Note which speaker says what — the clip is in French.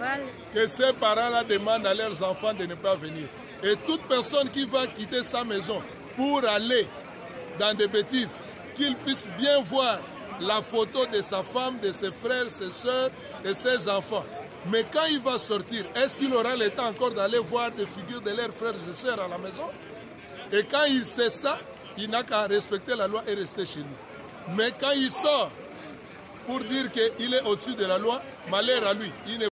Speaker 1: travail.
Speaker 2: Que ces parents-là demandent à leurs enfants de ne pas venir. Et toute personne qui va quitter sa maison pour aller dans des bêtises, qu'il puisse bien voir la photo de sa femme, de ses frères, ses soeurs, de ses enfants. Mais quand il va sortir, est-ce qu'il aura le temps encore d'aller voir des figures de leurs frères et sœurs à la maison? Et quand il sait ça, il n'a qu'à respecter la loi et rester chez lui. Mais quand il sort pour dire qu'il est au-dessus de la loi, malheur à lui. Il ne